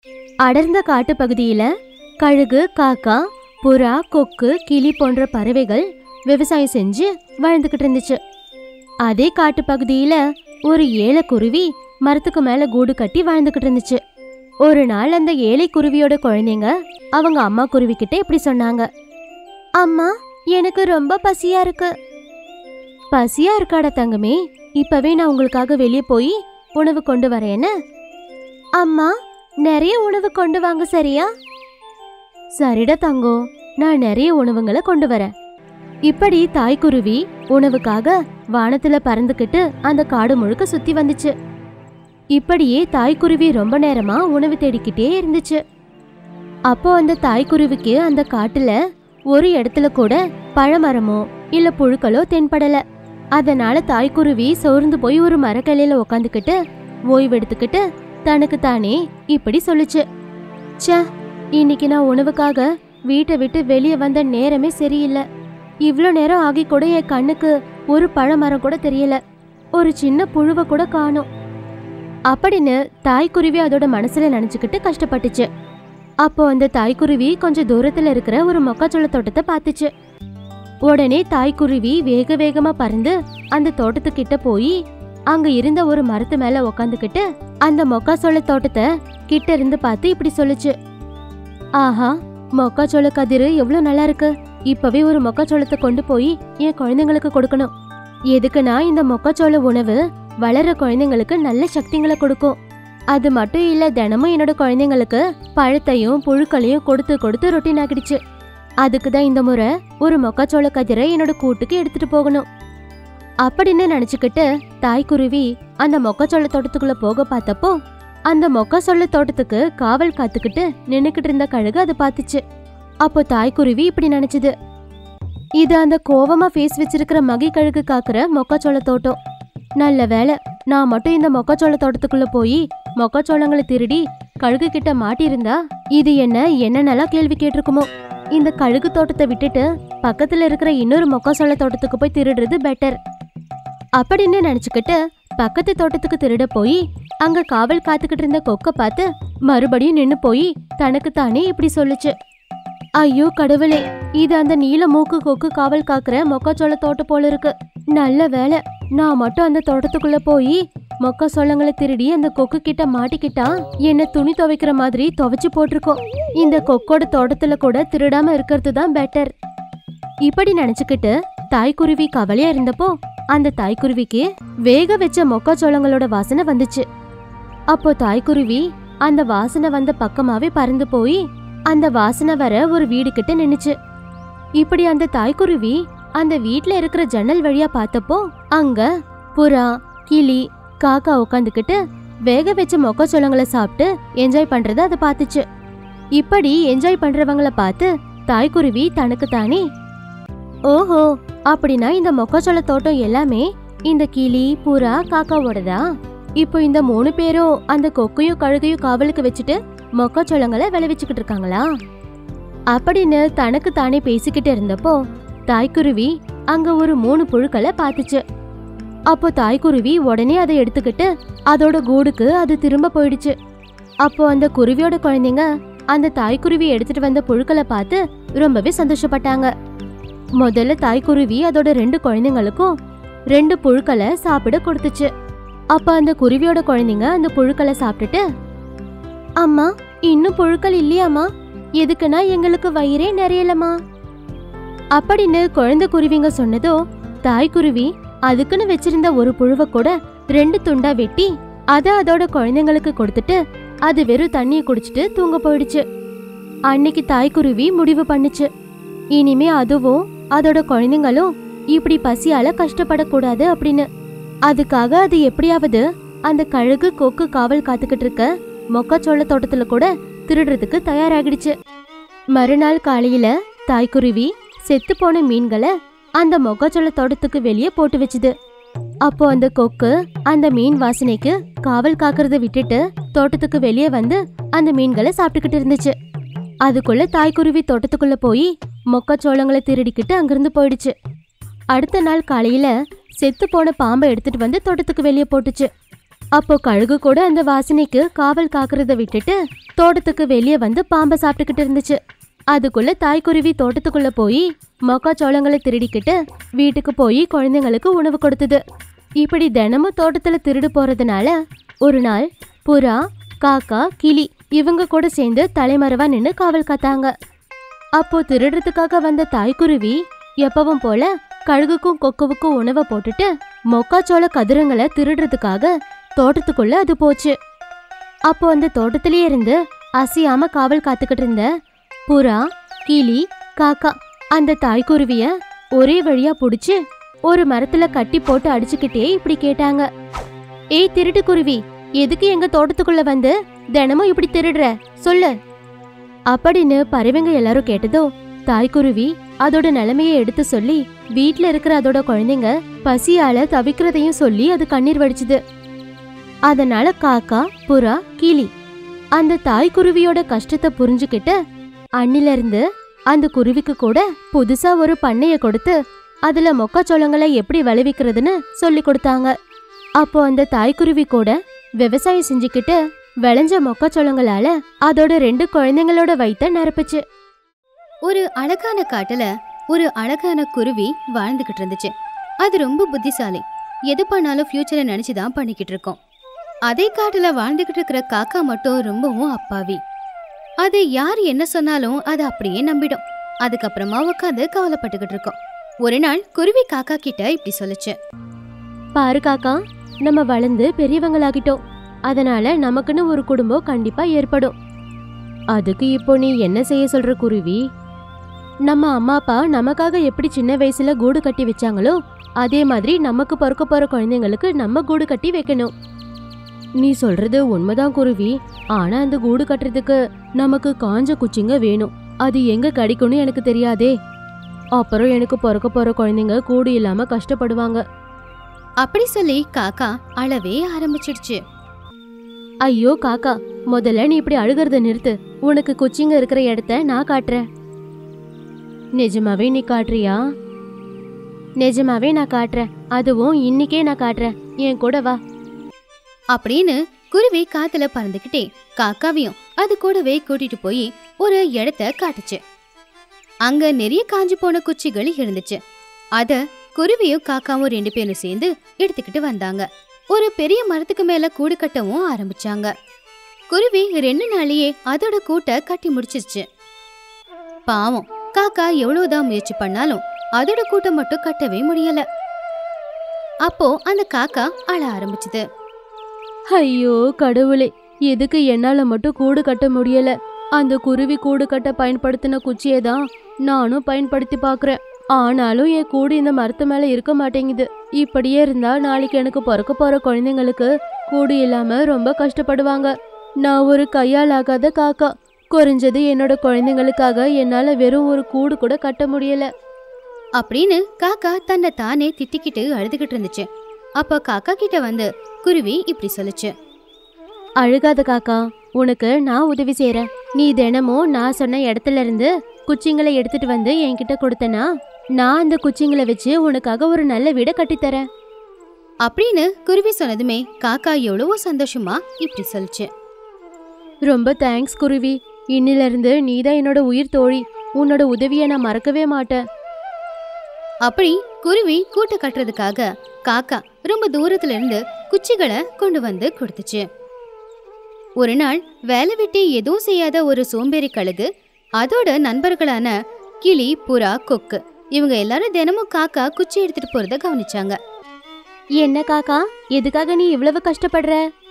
அடர்ந்த காட்டு பகுதியில கழுகு, காக்கா, புறா, கொக்கு, கிளி போன்ற பறவைகள் விவசாயம் செஞ்சு வாழ்ந்துகிட்டு இருந்துச்சு. அதே காட்டு பகுதியில ஒரு ஏழை குருவி மரத்துக்கு மேல கூடு கட்டி வாழ்ந்துகிட்டு இருந்துச்சு. ஒரு நாள் அந்த ஏழை குருவியோட குழந்தைங்க அவங்க அம்மா குருவி கிட்ட இப்படி சொன்னாங்க. அம்மா, எனக்கு ரொம்ப பசியா இருக்கு. பசியா இருக்காடா தங்கமே, இப்பவே நான் உங்களுக்காக வெளியே போய் உணவு கொண்டு வரேன்னு. அம்மா, நிறைய உணவு கொண்டு வாங்க சரியா? சரிடா தங்கம், நான் நிறைய உணவுங்களை கொண்டு வரேன். இப்படி தாய்க்குருவி உணவுக்காக வானத்துல பறந்துகிட்டு அந்த காடு முழுக்க சுத்தி வந்துச்சு. இப்படியே தாய்க்குருவி ரொம்ப நேரமா உணவு தேடிக்கிட்டே இருந்துச்சு. அப்போ அந்த தாய்க்குருவிக்கு அந்த காட்டுல ஒரு இடத்துல கூட பழமரமோ இல்ல புழுக்களோ தென்படல. அதனால தாய்க்குருவி சோர்ந்து போய் ஒரு மரக்கிளையில உக்காந்துக்கிட்டு ஓய்வெடுத்துக்கிட்டு தனக்கு தானே இப்படி சொல்லுச்சு. ச்சே, இன்னைக்கு நான் உணவுக்காக வீட்டை விட்டு வெளியே வந்த நேரமே சரியில்லை. இவ்ளோ நேரம் ஆகி கூட என் கண்ணுக்கு ஒரு பழமரம் கூட தெரியல, ஒரு சின்ன புழுவை கூட காணோம் அப்படின்னு தாய்க்குருவி அதோட மனசுல நினைச்சுக்கிட்டு கஷ்டப்பட்டுச்சு. அப்போ அந்த தாய்க்குருவி கொஞ்சம் தூரத்துல இருக்கிற ஒரு மொக்காச்சோள தோட்டத்தை பார்த்துச்சு. உடனே தாய்க்குருவி வேக வேகமா பறந்து அந்த தோட்டத்துக்கிட்ட போய் அங்க இருந்த ஒரு மரத்து மேல உக்காந்துக்கிட்டு அந்த மொக்காச்சோள தோட்டத்தை கிட்ட இருந்து பார்த்து இப்படி சொல்லுச்சு. ஆஹா, மொக்காச்சோள கதிரு எவ்வளவு நல்லா இருக்கு. இப்பவே ஒரு மொக்காச்சோளத்தை கொண்டு போய் என் குழந்தைங்களுக்கு கொடுக்கணும். எதுக்குன்னா இந்த மொக்காச்சோள உணவு வளர்ற குழந்தைங்களுக்கு நல்ல சக்திங்களை கொடுக்கும். அது மட்டும் இல்ல, தினமும் என்னோட குழந்தைங்களுக்கு பழத்தையும் புழுக்களையும் கொடுத்து கொடுத்து ரொட்டீன் ஆகிடுச்சு. அதுக்குதான் இந்த முறை ஒரு மொக்காச்சோள கதிரை என்னோட கூட்டுக்கு எடுத்துட்டு போகணும் அப்படின்னு நினைச்சுக்கிட்டு தாய்க்குருவி அந்த மொக்காச்சோள தோட்டத்துக்குள்ள போக பார்த்தப்போ அந்த மொக்காச்சோள தோட்டத்துக்கு காவல் காத்துக்கிட்டு நின்னுக்கிட்டு இருந்த கழுகு அது பார்த்துச்சு. அப்போ தாய்க்குருவி இப்படி நினைச்சுது, இது அந்த கோவமா ஃபேஸ் வச்சிருக்கிற மகி கழுகு காக்குற மொக்காச்சோள தோட்டம். நல்ல வேலை, நான் மட்டும் இந்த மொக்காச்சோள தோட்டத்துக்குள்ள போய் மொக்காச்சோளங்களை திருடி கழுகு கிட்ட மாட்டியிருந்தா இது என்னென்னலாம் கேள்வி கேட்டிருக்குமோ. இந்த கழுகு தோட்டத்தை விட்டுட்டு பக்கத்துல இருக்கிற இன்னொரு மொக்காச்சோள தோட்டத்துக்கு போய் திருடுறது பெட்டர் அப்படின்னு நினைச்சுக்கிட்டு பக்கத்து தோட்டத்துக்கு திருட போய் அங்க காவல் காத்துக்கிட்டு இருந்த கொக்க பார்த்து மறுபடியும் நின்னு போய் தனக்கு தானே இப்படி சொல்லுச்சு. ஐயோ கடவுளே, இது அந்த நீல மூக்கு கொக்கு காவல் காக்குற மொக்காச்சோள தோட்டம் போல இருக்கு. நல்ல வேலை, நான் மட்டும் அந்த தோட்டத்துக்குள்ள போய் மொக்காச்சோளங்களை திருடி அந்த கொக்கு கிட்ட மாட்டிக்கிட்டா என்ன துணி துவைக்கிற மாதிரி துவைச்சு போட்டிருக்கோம். இந்த கொக்கோட தோட்டத்துல கூட திருடாம இருக்கிறது தான் பெட்டர் இப்படி நினைச்சுக்கிட்டு தாய்க்குருவி கவலையா இருந்தப்போ அந்த தாய்க்குருவிக்கு வேக வச்ச மொக்காச்சோளங்களோட வாசனை வந்துச்சு. அப்போ தாய்க்குருவி அந்த வாசனை வந்த பக்கமாவே பறந்து போய் அந்த வாசனை வர ஒரு வீடு கிட்ட நின்னுச்சு. இப்படி அந்த தாய்க்குருவி அந்த வீட்ல இருக்கிற ஜன்னல் வழியா பார்த்தப்போ அங்க புறா, கிளி, காக்கா உட்காந்துக்கிட்டு வேக வச்ச மொக்காச்சோளங்களை சாப்பிட்டு என்ஜாய் பண்றத அதை பார்த்துச்சு. இப்படி என்ஜாய் பண்றவங்கள பார்த்து தாய்க்குருவி தனக்கு தானே, ஓஹோ, அப்படின்னா இந்த மொக்காச்சோள தோட்டம் எல்லாமே இந்த கிளி, புறா, காக்காவோடதா? இப்போ இந்த 3 பேரும் அந்த கொக்கையும் கழுகையும் காவலுக்கு வச்சுட்டு மொக்காச்சோளங்களை விளைவிச்சுக்கிட்டு இருக்காங்களா அப்படின்னு தனக்கு தானே பேசிக்கிட்டு இருந்தப்போ தாய்க்குருவி அங்க ஒரு 3 புழுக்களை பார்த்துச்சு. அப்போ தாய்க்குருவி உடனே அதை எடுத்துக்கிட்டு அதோட கூடுக்கு அது திரும்ப போயிடுச்சு. அப்போ அந்த குருவியோட குழந்தைங்க அந்த தாய்க்குருவி எடுத்துட்டு வந்த புழுக்களை பார்த்து ரொம்பவே சந்தோஷப்பட்டாங்க. முதல்ல தாய்க்குருவி அதோட 2 குழந்தைங்களுக்கும் 2 புழுக்களை சாப்பிட கொடுத்துச்சு. அப்ப அந்த குருவியோட குழந்தைங்க அந்த புழுக்களை சாப்பிட்டுட்டு, அம்மா, இன்னும் புழுக்கள் இல்லையாமா? எதுக்குன்னா எங்களுக்கு வயிறே நிறையலமா அப்படின்னு குழந்தை குருவிங்க சொன்னதோ தாய்க்குருவி அதுக்குன்னு வச்சிருந்த ஒரு புழுவை கூட 2 துண்டா வெட்டி அதை அதோட குழந்தைங்களுக்கு கொடுத்துட்டு அது வெறும் தண்ணியை குடிச்சிட்டு தூங்க போயிடுச்சு. அன்னைக்கு தாய்க்குருவி முடிவு பண்ணுச்சு, இனிமே அதுவும் அதோட குழந்தைங்களும் இப்படி பசியால கஷ்டப்படக்கூடாது அப்படின்னு. அதுக்காக அது எப்படியாவது அந்த கழுகு, கொக்கு காவல் காத்துக்கிட்டு இருக்க மொக்காச்சோள தோட்டத்துல கூட திருடுறதுக்கு தயாராகிடுச்சு. மறுநாள் காலையில தாய்க்குருவி செத்து போன மீன்களை அந்த மொக்காச்சோள தோட்டத்துக்கு வெளியே போட்டு வச்சுது. அப்போ அந்த கொக்கு அந்த மீன் வாசனைக்கு காவல் காக்கிறத விட்டுட்டு தோட்டத்துக்கு வெளியே வந்து அந்த மீன்களை சாப்பிட்டுக்கிட்டு இருந்துச்சு. அதுக்குள்ள தாய்க்குருவி தோட்டத்துக்குள்ள போய் மொக்காச்சோளங்களை திருடிக்கிட்டு அங்கிருந்து போயிடுச்சு. அடுத்த நாள் காலையில செத்து போன பாம்பை எடுத்துட்டு வந்து தோட்டத்துக்கு வெளியே போட்டுச்சு. அப்போ கழுகு கூட அந்த வாசனைக்கு காவல் காக்குறத விட்டுட்டு தோட்டத்துக்கு வெளியே வந்து பாம்பை சாப்பிட்டுக்கிட்டு இருந்துச்சு. அதுக்குள்ள தாய்க்குருவி தோட்டத்துக்குள்ள போய் மக்காச்சோளங்களை திருடிக்கிட்டு வீட்டுக்கு போய் குழந்தைங்களுக்கு உணவு கொடுத்தது. இப்படி தினமும் தோட்டத்துல திருடு போறதுனால ஒரு நாள் புறா, காக்கா, கிளி இவங்க கூட சேர்ந்து தலைமறைவா நின்னு காவல் காத்தாங்க. அப்போ திருடுறதுக்காக வந்த தாய்க்குருவி எப்பவும் போல கழுகுக்கும் கொக்குவுக்கும் உணவை போட்டுட்டு மொக்காச்சோள கதிரங்களை திருடுறதுக்காக தோட்டத்துக்குள்ள அது போச்சு. அப்போ அந்த தோட்டத்திலேயே இருந்து அசையாம காவல் காத்துக்கிட்டு இருந்த புறா, கிளி, காக்கா அந்த தாய்க்குருவிய ஒரே வழியா புடிச்சு ஒரு மரத்துல கட்டி போட்டு அடிச்சுக்கிட்டே இப்படி கேட்டாங்க, ஏய் திருட்டு குருவி, எதுக்கு எங்க தோட்டத்துக்குள்ள வந்து தினமும் இப்படி திருடுற சொல்லு அப்படின்னு பறவைங்க எல்லாரும் கேட்டதோ தாய்க்குருவி அதோட நிலைமையை எடுத்து சொல்லி வீட்டுல இருக்கிற அதோட குழந்தைங்க பசியால தவிக்கிறதையும் சொல்லி அது கண்ணீர் வடிச்சுது. அதனால காக்கா, புறா, கிளி அந்த தாய்க்குருவியோட கஷ்டத்தை புரிஞ்சுக்கிட்டு அன்னில இருந்து அந்த குருவிக்கு கூட புதுசா ஒரு பண்ணைய கொடுத்து அதுல மொக்காச்சோளங்களை எப்படி விளைவிக்கிறதுன்னு சொல்லி கொடுத்தாங்க. அப்போ அந்த தாய்க்குருவி கூட விவசாயம் செஞ்சுக்கிட்டு விளைஞ்ச மொக்காச்சோளங்களால அதோட 2 குழந்தைங்களோட வயித்தை நிரப்புச்சு. ஒரு அழகான காட்டுல ஒரு அழகான குருவி வாழ்ந்துகிட்டு இருந்துச்சு. அது ரொம்ப புத்திசாலி. எது பண்ணாலும் ஃபியூச்சரை நினைச்சுதான் பண்ணிக்கிட்டு இருக்கோம். அதே காட்டுல வாழ்ந்துகிட்டு இருக்கிற காக்கா மட்டும் ரொம்பவும் அப்பாவி. அது யார் என்ன சொன்னாலும் அது அப்படியே நம்பிடும். அதுக்கப்புறமா உட்காந்து கவலைப்பட்டுக்கிட்டு இருக்கோம். ஒரு நாள் குருவி காக்கா கிட்ட இப்படி சொல்லுச்சு, பாரு காக்கா, நம்ம வளர்ந்து பெரியவங்களாகிட்டோம். அதனால நமக்குன்னு ஒரு குடும்பம் கண்டிப்பா ஏற்படும். அதுக்கு இப்போ நீ என்ன செய்ய சொல்ற குருவி? நம்ம அம்மா அப்பா நமக்காக எப்படி சின்ன வயசுல கூடு கட்டி வச்சாங்களோ அதே மாதிரி நமக்கு பிறக்க போற குழந்தைங்களுக்கு நம்ம கூடு கட்டி வைக்கணும். நீ சொல்றது உண்மைதான் குருவி. ஆனா அந்த கூடு கட்டுறதுக்கு நமக்கு காஞ்ச குச்சிங்க வேணும். அது எங்க கிடைக்கும்னு எனக்கு தெரியாதே. அப்புறம் எனக்கு பிறக்க போற குழந்தைங்க கூடு இல்லாம கஷ்டப்படுவாங்க. அப்படி சொல்லி காக்கா அழவே ஆரம்பிச்சிடுச்சு. ஐயோ காக்கா, முதல்ல நீ இப்படி அழுகிறத நிறுத்து. உனக்கு குச்சிங்க இருக்கிற இடத்த நான் காட்டுறேன். நிஜமாவே நீ காட்டுறியா? நிஜமாவே நான் காட்டுறேன். அதுவும் இன்னைக்கே நான் காட்டுறேன். என் கூட வா அப்படின்னு குருவி காத்துல பறந்துகிட்டே காக்காவையும் அது கூடவே கூட்டிட்டு போய் ஒரு இடத்த காட்டுச்சு. அங்க நிறைய காஞ்சு போன குச்சிகள் இருந்துச்சு. அத குருவியும் காக்காவும் 2 பேரும் சேர்ந்து எடுத்துக்கிட்டு வந்தாங்க. ஒரு பெரிய மரத்துக்கு மேல கூடு கட்டவும் ஆரம்பிச்சாங்க. குருவி 2 நாளையே அதோட கூட்டை கட்டி முடிச்சிருச்சு. பாவம் காக்கா எவ்வளவுதான் முயற்சி பண்ணாலும் அதோட கூட்டை மட்டும் கட்டவே முடியல. அப்போ அந்த காக்கா அழ ஆரம்பிச்சுது. ஐயோ கடவுளே, எதுக்கு என்னால மட்டும் கூடு கட்ட முடியல? அந்த குருவி கூடு கட்ட பயன்படுத்தின குச்சியை தான் நானும் பயன்படுத்தி பாக்குறேன். ஆனாலும் என் கூடு இந்த மரத்து மேல இருக்க மாட்டேங்குது. இப்படியே இருந்தா நாளைக்கு எனக்கு பிறக்க போற குழந்தைங்களுக்கு கூடு இல்லாம ரொம்ப கஷ்டப்படுவாங்க. நான் ஒரு கையால் ஆகாத காக்கா. குறைஞ்சது என்னோட குழந்தைங்களுக்காக என்னால வெறும் ஒரு கூடு கூட கட்ட முடியல அப்படின்னு காக்கா தன்னை தானே திட்டிக்கிட்டு அழுதுகிட்டு இருந்துச்சு. அப்ப காக்கா கிட்ட வந்து குருவி இப்படி சொல்லுச்சு, அழுகாத காக்கா, உனக்கு நான் உதவி செய்யறேன். நீ தினமும் நான் சொன்ன இடத்துல இருந்து குச்சிங்களை எடுத்துட்டு வந்து என்கிட்ட கொடுத்தனா நான் அந்த குச்சிங்களை வச்சு உனக்காக ஒரு நல்ல வீடை கட்டித்தரேன் அப்படின்னு குருவி சொன்னதுமே காக்கா எவ்வளவோ சந்தோஷமா இப்படி சொல்லுச்சு. ரொம்ப தேங்க்ஸ் குருவி. இன்னில இருந்து நீதான் என்னோட உயிர் தோழி. உன்னோட உதவியை நான் மறக்கவே மாட்டேன். அப்படி குருவி கூட்ட கட்டுறதுக்காக காக்கா ரொம்ப தூரத்துல இருந்து குச்சிகளை கொண்டு வந்து கொடுத்துச்சு. ஒரு நாள் வேலை வெட்டி எதுவும் செய்யாத ஒரு சோம்பேறி கழுகு அதோட நண்பர்களான கிளி, புறா, கொக்கு இவங்க எல்லாரும் தினமும் காக்கா குச்சி எடுத்துட்டு போறத கவனிச்சாங்க. என்ன காக்கா, எதுக்காக நீ இவ்வளவு கஷ்டப்படுற?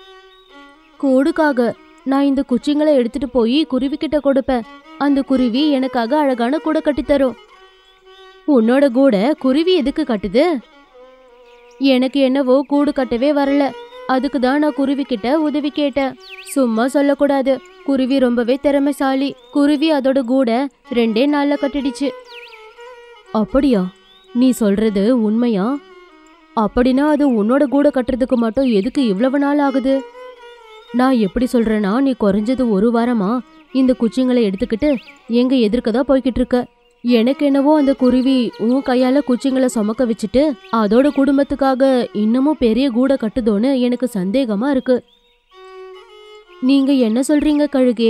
கூடுக்காக. நான் இந்த குச்சிங்களை எடுத்துட்டு போய் குருவி கிட்ட கொடுப்பேன். அந்த குருவி எனக்காக அழகான கூடை கட்டித்தரும். உன்னோட கூடை குருவி எதுக்கு கட்டுது? எனக்கு என்னவோ கூடு கட்டவே வரல. அதுக்கு தான் நான் குருவி கிட்ட உதவி கேட்டேன். சும்மா சொல்லக்கூடாது. குருவி ரொம்பவே திறமைசாலி. குருவி அதோட கூடை 2 நாள்ல கட்டிடுச்சு. அப்படியா? நீ சொல்றது உண்மையா? அப்படின்னா அது உன்னோட கூடை கட்டுறதுக்கு மட்டும் எதுக்கு இவ்வளவு நாள் ஆகுது? நான் எப்படி சொல்றேன்னா, நீ குறைஞ்சது 1 வாரமா இந்த குச்சிங்களை எடுத்துக்கிட்டு எங்க எதிர்க்கதான் போய்கிட்டு இருக்க. எனக்கு என்னவோ அந்த குருவி உன் கையால குச்சிங்களை சுமக்க வச்சுட்டு அதோட குடும்பத்துக்காக இன்னமும் பெரிய கூடை கட்டுதோன்னு எனக்கு சந்தேகமா இருக்கு. நீங்க என்ன சொல்றீங்க கழுகே?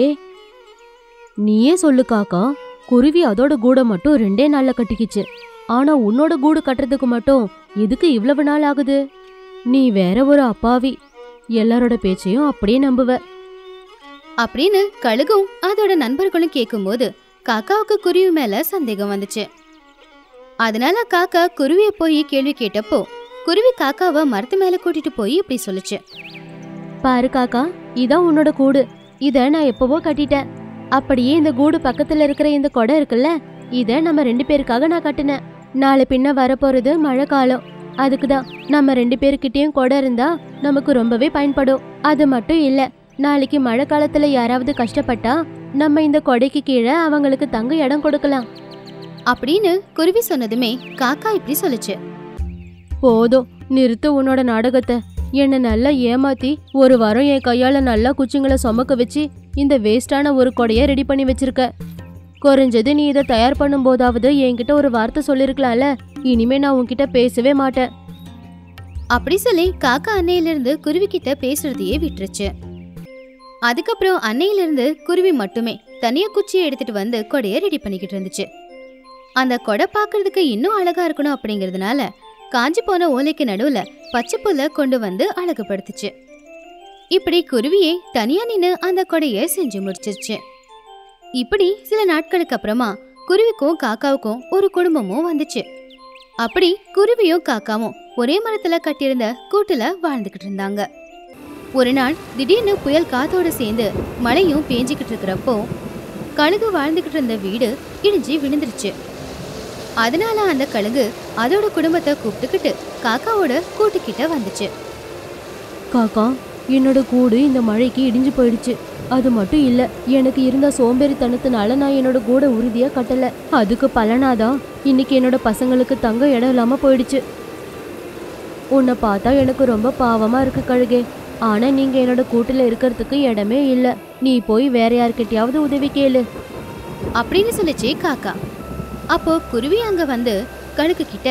நீயே சொல்லு காக்கா. குருவி அதோட கூடை மட்டும் 2 நாள்ல கட்டிக்கிச்சு. ஆனா உன்னோட கூடு கட்டுறதுக்கு மட்டும் எதுக்கு இவ்வளவு நாள் ஆகுது? நீ வேற ஒரு அப்பாவி. எல்லாரோட பேச்சையும் அப்படியே நம்புவ அப்படின்னு கழுகும் அதோட நண்பர்களும் கேட்கும்போது காக்காவுக்கு குருவி மேல சந்தேகம் வந்துச்சு. அதனால காக்கா குருவிய போய் கேள்வி கேட்டப்போ குருவி காக்காவை மரத்து மேல கூட்டிட்டு போய் இப்படி சொல்லுச்சு. பாரு காக்கா, இதான் உன்னோட கூடு. இத நான் எப்பவோ கட்டிட்டேன். அப்படியே இந்த கூடு பக்கத்துல இருக்கிற இந்த கொடை இருக்குல்ல, இத நம்ம 2 பேருக்காக நான் கட்டினேன். நாளை பின்ன வரப்போறது மழை காலம். அதுக்குதான் நம்ம 2 பேருக்கிட்டயும் கொடை இருந்தா நமக்கு ரொம்பவே பயன்படும். அது மட்டும் இல்ல, நாளைக்கு மழை காலத்துல யாராவது கஷ்டப்பட்டா நம்ம இந்த கொடைக்கு கீழே அவங்களுக்கு தங்க இடம் கொடுக்கலாம் அப்படின்னு குருவி சொன்னதுமே காக்கா இப்படி சொல்லுச்சு. போதும், நிறுத்து உன்னோட நாடகத்தை. என்னை நல்லா ஏமாத்தி ஒரு வாரம் என் கையால நல்லா குச்சிங்களை சுமக்க வச்சு இந்த வேஸ்டான ஒரு கொடையை ரெடி பண்ணி வச்சிருக்க. குறைஞ்சது நீ இதை தயார் பண்ணும் போதாவது என்கிட்ட ஒரு வார்த்தை சொல்லிருக்கலாம்ல. இனிமே நான் உன்கிட்ட பேசவே மாட்டேன் அப்படி சொல்லி காக்கா அன்னையிலிருந்து குருவி கிட்ட பேசுறதையே விட்டுருச்சு. அதுக்கப்புறம் அன்னையிலிருந்து குருவி மட்டுமே தனியா குச்சியை எடுத்துட்டு வந்து கொடையை ரெடி பண்ணிக்கிட்டு இருந்துச்சு. அந்த கொடை பாக்குறதுக்கு இன்னும் அழகா இருக்கணும் அப்படிங்கறதுனால காஞ்சி போன ஓலைக்கு நடுவுல பச்சை புல்ல கொண்டு வந்து அழகுபடுத்துச்சு. இப்படி குருவியே தனியா நின்னு அந்த கொடையை செஞ்சு முடிச்சிருச்சு. இப்படி சில நாட்களுக்கு அப்புறமா குருவிக்கும் காக்காவுக்கும் ஒரு குடும்பமும் வந்துச்சு. அப்படி குருவியும் காக்காவும் ஒரே மரத்துல கட்டியிருந்த கூட்டுல வாழ்ந்துகிட்டு இருந்தாங்க. ஒரு நாள் திடீர்னு புயல் காத்தோட சேர்ந்து மழையும் பேஞ்சுக்கிட்டு இருக்கிறப்போ கழுகு வாழ்ந்துகிட்டு இருந்த வீடு இடிஞ்சு விழுந்துருச்சு. அதனால அந்த கழுகு அதோட குடும்பத்தை கூப்பிட்டுக்கிட்டு காக்காவோட கூட்டுக்கிட்ட வந்துச்சு. காக்கா, என்னோட கூடு இந்த மழைக்கு இடிஞ்சு போயிடுச்சு. அது மட்டும் இல்ல, எனக்கு இருந்த சோம்பேறித்தனத்தினால நான் என்னோட கூடை உறுதியா கட்டல. அதுக்கு பலனாதான் இன்னைக்கு என்னோட பசங்களுக்கு தங்க இடம் இல்லாம போயிடுச்சு. உன்னை பார்த்தா எனக்கு ரொம்ப பாவமா இருக்கு கழுகே. ஆனா நீங்க என்னோட கூட்டுல இருக்கிறதுக்கு இடமே இல்ல. நீ போய் வேற யார்கிட்டயாவது உதவி கேளு அப்படின்னு சொல்லிச்சு காக்கா. அப்போ குருவி அங்க வந்து கழுகு கிட்ட,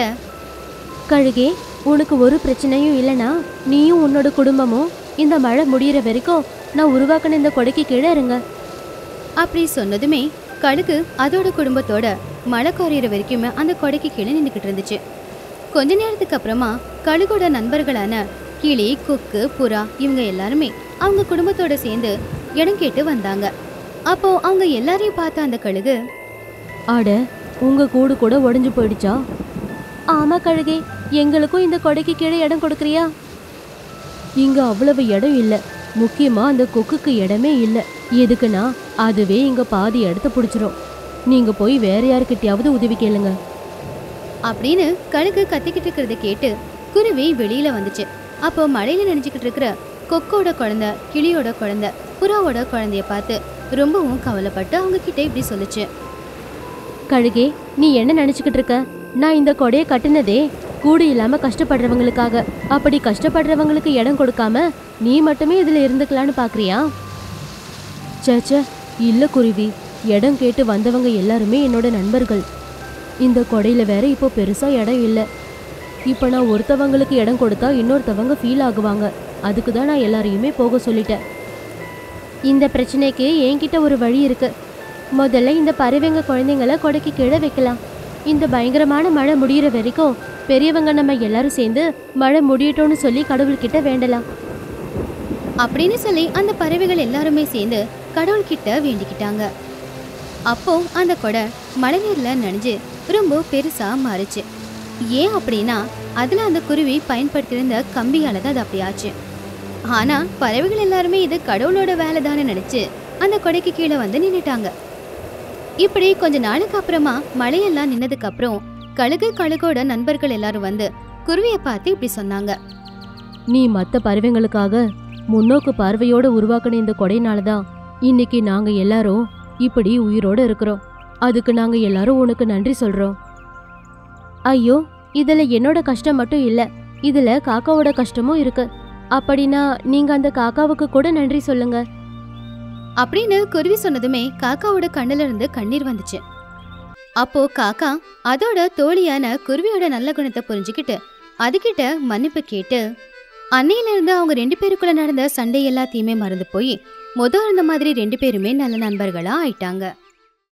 கழுகே, உனக்கு ஒரு பிரச்சனையும் இல்லைனா நீயும் உன்னோட குடும்பமும் இந்த மழை முடியிற வரைக்கும் நான் உருவாக்கின இந்த கொடைக்கு கீழே இருங்க அப்படி சொன்னதுமே கழுகு அதோட குடும்பத்தோட மழை குறையிற வரைக்குமே அந்த கொடைக்கு கீழே நின்றுக்கிட்டு இருந்துச்சு. கொஞ்ச நேரத்துக்கு அப்புறமா கழுகோட நண்பர்களான கிளி, கொக்கு, புறா இவங்க எல்லாருமே அவங்க குடும்பத்தோட சேர்ந்து இடம் கேட்டு வந்தாங்க. அப்போ அவங்க எல்லாரையும் பார்த்த அந்த கழுகு, ஆட, உங்க கூடு கூட உடைஞ்சு போயிடுச்சா? ஆமா கழுகே, எங்களுக்கும் இந்த கொடைக்கு கீழே இடம் கொடுக்குறியா? இங்க அவ்வளவு இடம் இல்ல. முக்கியமா அந்த கொக்குக்கு இடமே இல்ல. எதுக்குன்னா அதுவே இங்க பாதி இடத்த பிடிச்சிரும். நீங்க போய் வேற யாருக்கிட்டையாவது உதவி கேளுங்க அப்படின்னு கழுகு கத்திக்கிட்டு இருக்கிறத கேட்டு குருவி வெளியில வந்துச்சு. அப்போ மழையில நினைச்சுக்கிட்டு இருக்கிற கொக்கோட குழந்தை, கிளியோட குழந்தை, புறாவோட குழந்தைய பார்த்து ரொம்பவும் கவலைப்பட்டு அவங்க கிட்ட இப்படி சொல்லுச்சு. கழுகே, நீ என்ன நினைச்சுக்கிட்டு இருக்க? நான் இந்த கொடையை கட்டினதே கூடு இல்லாம கஷ்டப்படுறவங்களுக்காக. அப்படி கஷ்டப்படுறவங்களுக்கு இடம் கொடுக்காம நீ மட்டுமே இதுல இருந்துக்கலான்னு பாக்குறியா? சேச்சே, இல்ல குருவி. இடம் கேட்டு வந்தவங்க எல்லாருமே என்னோட நண்பர்கள். இந்த கொடையில வேற இப்போ பெருசா இடம் இல்ல. இப்ப நான் ஒருத்தவங்களுக்கு இடம் கொடுத்தா இன்னொருத்தவங்க ஃபீல் ஆகுவாங்க. அதுக்கு தான் நான் எல்லாரையுமே போக சொல்லிட்டேன். இந்த பிரச்சனைக்கு என்கிட்ட ஒரு வழி இருக்கு. முதல்ல இந்த பறவைங்க குழந்தைங்களை கொடைக்கு கீழே வைக்கலாம். இந்த பயங்கரமான மழை முடியிற வரைக்கும் பெரியவங்க நம்ம எல்லாரும் சேர்ந்து மழை முடியட்டோன்னு சொல்லி கடவுள்கிட்ட வேண்டலாம் அப்படின்னு சொல்லி அந்த பறவைகள் எல்லாருமே சேர்ந்து கடவுள்கிட்ட வேண்டிக்கிட்டாங்க. அப்போ அந்த கொடை மழை நீர்ல நனைஞ்சு ரொம்ப பெருசா மாறுச்சு. ஏன் அப்படின்னா அதுல அந்த குருவி பயன்படுத்தியிருந்த கம்பியால தான் அது அப்படி ஆச்சு. ஆனா பறவைகள் எல்லாருமே இது கடவுளோட வேலை தானே நினைச்சு அந்த கொடைக்கு கீழே வந்து நின்னுட்டாங்க. இப்படி கொஞ்ச நாளுக்கு அப்புறமா மழையெல்லாம் நின்னதுக்கு அப்புறம் கழுகோட நண்பர்கள் எல்லாரும் வந்து குருவியை பார்த்து இப்படி சொன்னாங்க. நீ மற்ற பறவைங்களுக்காக முன்னோக்கு பார்வையோட உருவாக்கின இந்த கொடையினாலதான் இன்னைக்கு நாங்க எல்லாரும் இப்படி உயிரோட இருக்கிறோம். அதுக்கு நாங்க எல்லாரும் உனக்கு நன்றி சொல்றோம். ஐயோ, இதுல என்னோட கஷ்டம் மட்டும் இல்ல, இதுல காக்காவோட கஷ்டமும் இருக்கு. அப்படின்னா நீங்க அந்த காக்காவுக்கு கூட நன்றி சொல்லுங்க அப்படின்னு குருவி சொன்னதுமே காக்காவோட கண்ணுல இருந்து கண்ணீர் வந்துச்சு. அப்போ காக்கா அதோட தோழியான குருவியோட நல்ல குணத்தை புரிஞ்சுக்கிட்டு அதுகிட்ட மன்னிப்பு கேட்டு அன்னையில இருந்து அவங்க 2 பேருக்குள்ள நடந்த சண்டை எல்லாத்தையுமே மறந்து போய் இருந்த மாதிரி 2 பேருமே நல்ல நண்பர்களா ஆயிட்டாங்க.